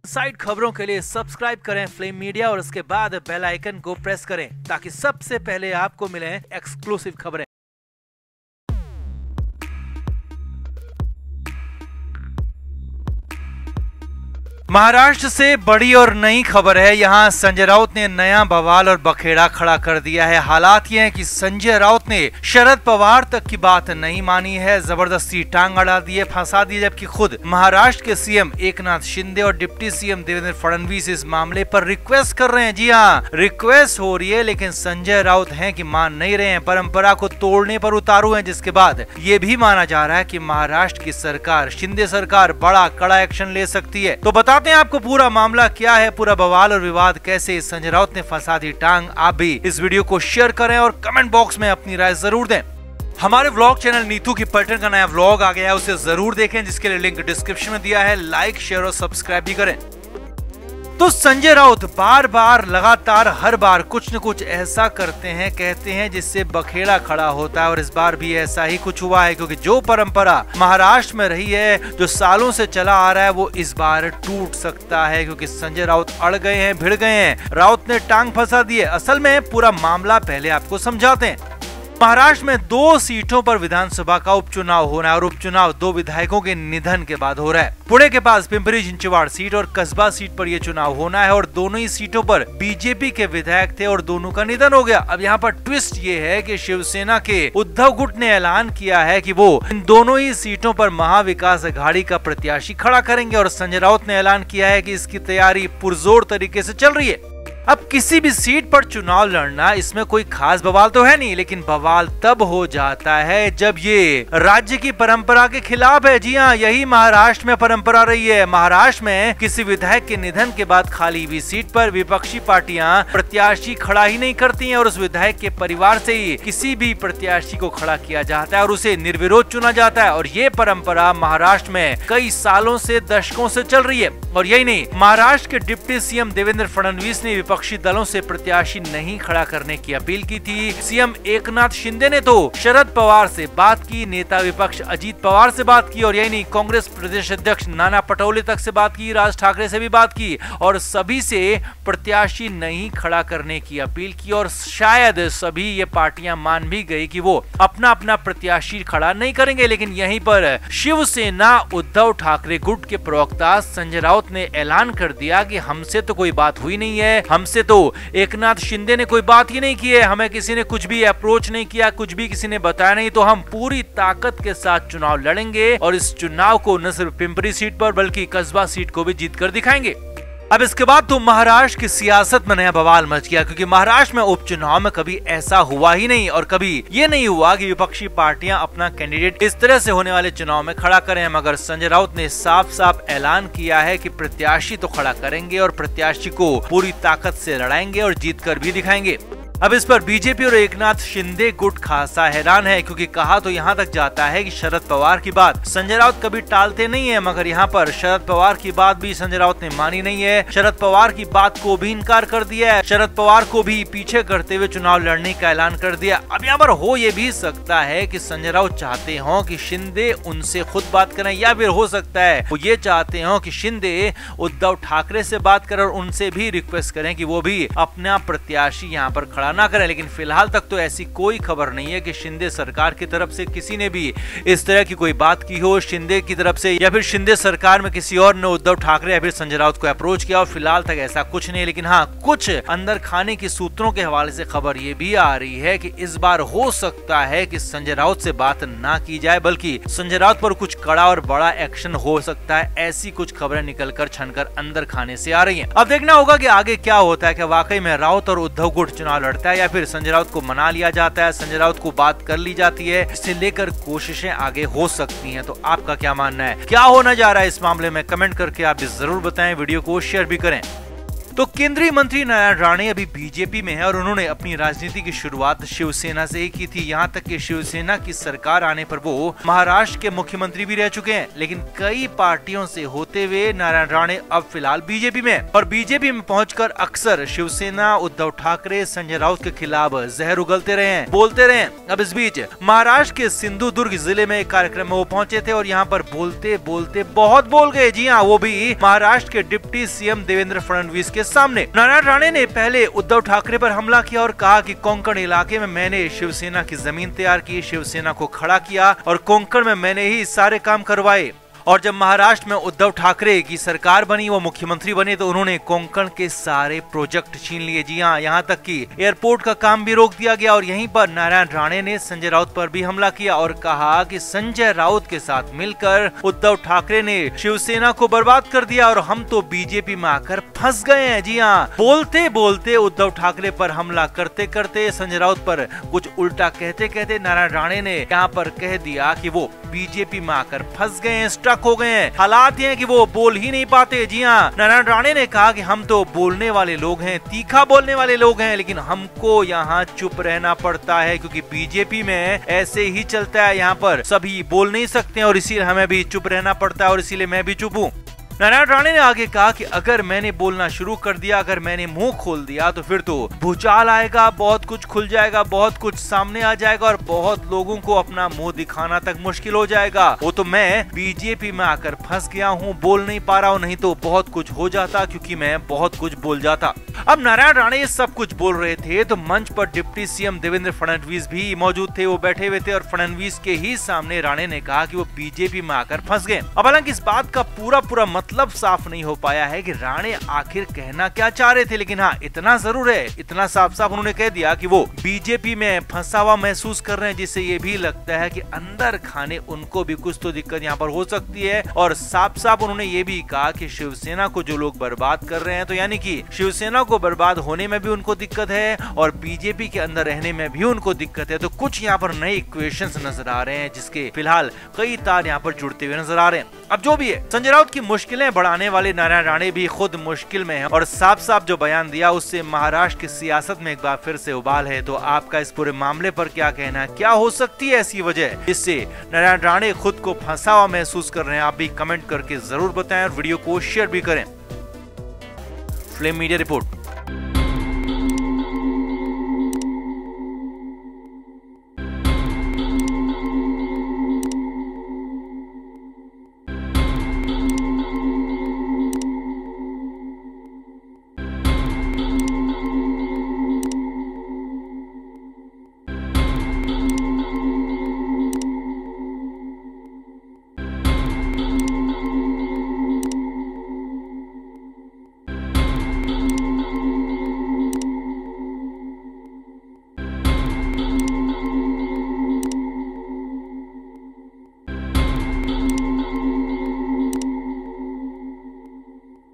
Side खबरों के लिए सब्सक्राइब करें फ्लेम मीडिया और उसके बाद बेल आइकन को प्रेस करें ताकि सबसे पहले आपको मिले एक्सक्लूसिव खबरें। महाराष्ट्र से बड़ी और नई खबर है। यहां संजय राउत ने नया बवाल और बखेड़ा खड़ा कर दिया है। हालात ये हैं कि संजय राउत ने शरद पवार तक की बात नहीं मानी है, जबरदस्ती टांग अड़ा दी है, फंसा दी, जबकि खुद महाराष्ट्र के सीएम एकनाथ शिंदे और डिप्टी सीएम देवेंद्र फडणवीस इस मामले पर रिक्वेस्ट कर रहे हैं। जी हाँ, रिक्वेस्ट हो रही है, लेकिन संजय राउत हैं कि मान नहीं रहे हैं, परंपरा को तोड़ने पर उतारू हैं, जिसके बाद ये भी माना जा रहा है कि महाराष्ट्र की सरकार, शिंदे सरकार, बड़ा कड़ा एक्शन ले सकती है। तो बताते हैं आपको पूरा मामला क्या है, पूरा बवाल और विवाद कैसे संजय राउत ने फंसा दी टांग। आप भी इस वीडियो को शेयर करें और कमेंट बॉक्स में अपनी राय जरूर दें। हमारे व्लॉग चैनल नीतू की पैटर्न का नया व्लॉग आ गया है, उसे जरूर देखें, जिसके लिए लिंक डिस्क्रिप्शन में दिया है। लाइक, शेयर और सब्सक्राइब भी करें। तो संजय राउत बार बार लगातार हर बार कुछ न कुछ ऐसा करते हैं, कहते हैं, जिससे बखेड़ा खड़ा होता है, और इस बार भी ऐसा ही कुछ हुआ है, क्योंकि जो परंपरा महाराष्ट्र में रही है, जो सालों से चला आ रहा है, वो इस बार टूट सकता है, क्योंकि संजय राउत अड़ गए हैं, भिड़ गए हैं, राउत ने टांग फंसा दी है। असल में पूरा मामला पहले आपको समझाते हैं। महाराष्ट्र में 2 सीटों पर विधानसभा का उपचुनाव हो रहा है और उपचुनाव 2 विधायकों के निधन के बाद हो रहा है। पुणे के पास पिंपरी चिंचवाड़ सीट और कस्बा सीट पर यह चुनाव होना है, और दोनों ही सीटों पर बीजेपी के विधायक थे और दोनों का निधन हो गया। अब यहाँ पर ट्विस्ट ये है कि शिवसेना के उद्धव गुट ने ऐलान किया है कि वो इन दोनों ही सीटों पर महाविकास अघाड़ी का प्रत्याशी खड़ा करेंगे, और संजय राउत ने ऐलान किया है कि इसकी तैयारी पुरजोर तरीके से चल रही है। अब किसी भी सीट पर चुनाव लड़ना, इसमें कोई खास बवाल तो है नहीं, लेकिन बवाल तब हो जाता है जब ये राज्य की परंपरा के खिलाफ है। जी हाँ, यही महाराष्ट्र में परंपरा रही है। महाराष्ट्र में किसी विधायक के निधन के बाद खाली हुई सीट पर विपक्षी पार्टियां प्रत्याशी खड़ा ही नहीं करती हैं, और उस विधायक के परिवार से ही किसी भी प्रत्याशी को खड़ा किया जाता है और उसे निर्विरोध चुना जाता है। और ये परंपरा महाराष्ट्र में कई सालों से, दशकों से चल रही है। और यही नहीं, महाराष्ट्र के डिप्टी सीएम देवेंद्र फडणवीस ने विपक्षी दलों से प्रत्याशी नहीं खड़ा करने की अपील की थी। सीएम एकनाथ शिंदे ने तो शरद पवार से बात की, नेता विपक्ष अजीत पवार से बात की, और यही नहीं, कांग्रेस प्रदेश अध्यक्ष नाना पटोले तक से बात की, राज ठाकरे से भी बात की, और सभी से प्रत्याशी नहीं खड़ा करने की अपील की। और शायद सभी ये पार्टियां मान भी गई कि वो अपना अपना प्रत्याशी खड़ा नहीं करेंगे। लेकिन यहीं पर शिवसेना उद्धव ठाकरे गुट के प्रवक्ता संजय राउत ने ऐलान कर दिया कि हमसे तो कोई बात हुई नहीं है, हमसे तो एकनाथ शिंदे ने कोई बात ही नहीं की है, हमें किसी ने कुछ भी अप्रोच नहीं किया, कुछ भी किसी ने बताया नहीं, तो हम पूरी ताकत के साथ चुनाव लड़ेंगे और इस चुनाव को न सिर्फ पिंपरी सीट पर बल्कि कस्बा सीट को भी जीत कर दिखाएंगे। अब इसके बाद तो महाराष्ट्र की सियासत में नया बवाल मच गया, क्योंकि महाराष्ट्र में उपचुनाव में कभी ऐसा हुआ ही नहीं, और कभी ये नहीं हुआ कि विपक्षी पार्टियां अपना कैंडिडेट इस तरह से होने वाले चुनाव में खड़ा करें। मगर संजय राउत ने साफ साफ ऐलान किया है कि प्रत्याशी तो खड़ा करेंगे और प्रत्याशी को पूरी ताकत से लड़ाएंगे और जीत कर भी दिखाएंगे। अब इस पर बीजेपी और एकनाथ शिंदे गुट खासा हैरान है, क्योंकि कहा तो यहाँ तक जाता है कि शरद पवार की बात संजय राउत कभी टालते नहीं है, मगर यहाँ पर शरद पवार की बात भी संजय राउत ने मानी नहीं है। शरद पवार की बात को भी इनकार कर दिया है, शरद पवार को भी पीछे करते हुए चुनाव लड़ने का ऐलान कर दिया। अब यहाँ पर हो ये भी सकता है कि संजय राउत चाहते हो कि शिंदे उनसे खुद बात करें, या फिर हो सकता है वो ये चाहते हो कि शिंदे उद्धव ठाकरे से बात करें और उनसे भी रिक्वेस्ट करें कि वो भी अपना प्रत्याशी यहाँ पर खड़ा ना करें। लेकिन फिलहाल तक तो ऐसी कोई खबर नहीं है कि शिंदे सरकार की तरफ से किसी ने भी इस तरह की कोई बात की हो शिंदे की तरफ से, या फिर शिंदे सरकार में किसी और ने उद्धव ठाकरे या फिर संजय राउत को अप्रोच किया, और फिलहाल तक ऐसा कुछ नहीं। लेकिन हाँ, कुछ अंदर खाने की सूत्रों के हवाले से खबर ये भी आ रही है कि इस बार हो सकता है कि संजय राउत से बात ना की जाए, बल्कि संजय राउत पर कुछ कड़ा और बड़ा एक्शन हो सकता है। ऐसी कुछ खबरें निकलकर छनकर अंदर खाने से आ रही हैं। अब देखना होगा कि आगे क्या होता है, कि वाकई में राउत और उद्धव गुट चुनाव लड़ता है, या फिर संजय राउत को मना लिया जाता है, संजय राउत को बात कर ली जाती है। इसे लेकर कोशिशें आगे हो सकती हैं। तो आपका क्या मानना है, क्या होना जा रहा है इस मामले में? कमेंट करके आप भी जरूर बताएं, वीडियो को शेयर भी करें। तो केंद्रीय मंत्री नारायण राणे अभी बीजेपी में है और उन्होंने अपनी राजनीति की शुरुआत शिवसेना से ही की थी। यहाँ तक कि शिवसेना की सरकार आने पर वो महाराष्ट्र के मुख्यमंत्री भी रह चुके हैं। लेकिन कई पार्टियों से होते हुए नारायण राणे अब फिलहाल बीजेपी में है और बीजेपी में पहुंचकर अक्सर शिवसेना, उद्धव ठाकरे, संजय राउत के खिलाफ जहर उगलते रहे हैं, बोलते रहे हैं। अब इस बीच महाराष्ट्र के सिंधुदुर्ग जिले में एक कार्यक्रम में वो पहुंचे थे और यहाँ पर बोलते बोलते बहुत बोल गए। जी हाँ, वो भी महाराष्ट्र के डिप्टी सीएम देवेंद्र फडणवीस के सामने। नारायण राणे ने पहले उद्धव ठाकरे पर हमला किया और कहा कि कोंकण इलाके में मैंने शिवसेना की जमीन तैयार की, शिवसेना को खड़ा किया और कोंकण में मैंने ही सारे काम करवाए। और जब महाराष्ट्र में उद्धव ठाकरे की सरकार बनी, वो मुख्यमंत्री बने, तो उन्होंने कोंकण के सारे प्रोजेक्ट छीन लिए। जी हाँ, यहाँ तक कि एयरपोर्ट का काम भी रोक दिया गया। और यहीं पर नारायण राणे ने संजय राउत पर भी हमला किया और कहा कि संजय राउत के साथ मिलकर उद्धव ठाकरे ने शिवसेना को बर्बाद कर दिया और हम तो बीजेपी में आकर फंस गए हैं। जी हाँ, बोलते बोलते उद्धव ठाकरे पर हमला करते करते, संजय राउत पर कुछ उल्टा कहते कहते नारायण राणे ने यहाँ पर कह दिया कि वो बीजेपी में आकर फंस गए हैं, स्टक हो गए हैं। हालात ये हैं कि वो बोल ही नहीं पाते। जी हाँ, नारायण राणे ने कहा कि हम तो बोलने वाले लोग हैं, तीखा बोलने वाले लोग हैं, लेकिन हमको यहाँ चुप रहना पड़ता है क्योंकि बीजेपी में ऐसे ही चलता है। यहाँ पर सभी बोल नहीं सकते और इसीलिए हमें भी चुप रहना पड़ता है और इसीलिए मैं भी चुप हूँ। नारायण राणे ने आगे कहा कि अगर मैंने बोलना शुरू कर दिया, अगर मैंने मुंह खोल दिया तो फिर तो भूचाल आएगा, बहुत कुछ खुल जाएगा, बहुत कुछ सामने आ जाएगा और बहुत लोगों को अपना मुंह दिखाना तक मुश्किल हो जाएगा। वो तो मैं बीजेपी में आकर फंस गया हूँ, बोल नहीं पा रहा हूँ, नहीं तो बहुत कुछ हो जाता क्योंकि मैं बहुत कुछ बोल जाता। अब नारायण राणे ये सब कुछ बोल रहे थे तो मंच पर डिप्टी सीएम देवेंद्र फडणवीस भी मौजूद थे। वो बैठे हुए थे और फडणवीस के ही सामने राणे ने कहा कि वो बीजेपी में आकर फंस गए। अब हालांकि इस बात का पूरा मतलब साफ नहीं हो पाया है कि राणे आखिर कहना क्या चाह रहे थे, लेकिन हाँ, इतना जरूर है, इतना साफ साफ उन्होंने कह दिया कि वो बीजेपी में फंसा हुआ महसूस कर रहे हैं, जिससे ये भी लगता है कि अंदर खाने उनको भी कुछ तो दिक्कत यहाँ पर हो सकती है। और साफ साफ उन्होंने ये भी कहा कि शिवसेना को जो लोग बर्बाद कर रहे हैं, तो यानी कि शिवसेना को बर्बाद होने में भी उनको दिक्कत है और बीजेपी के अंदर रहने में भी उनको दिक्कत है। तो कुछ यहाँ पर नए इक्वेशंस नजर आ रहे हैं जिसके फिलहाल कई तार यहाँ पर जुड़ते हुए नजर आ रहे हैं। अब जो भी है, संजय राउत की मुश्किलें बढ़ाने वाले नारायण राणे भी खुद मुश्किल में है और साफ साफ जो बयान दिया उससे महाराष्ट्र की सियासत में एक बार फिर से उबाल है। तो आपका इस पूरे मामले पर क्या कहना है? क्या हो सकती है ऐसी वजह जिससे नारायण राणे खुद को फंसा हुआ महसूस कर रहे हैं? आप भी कमेंट करके जरूर बताएं और वीडियो को शेयर भी करें। Flame media report.